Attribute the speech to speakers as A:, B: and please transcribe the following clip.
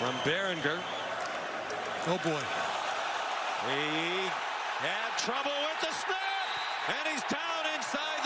A: from Berenger.
B: Oh boy.
A: He had trouble with the snap, and he's down inside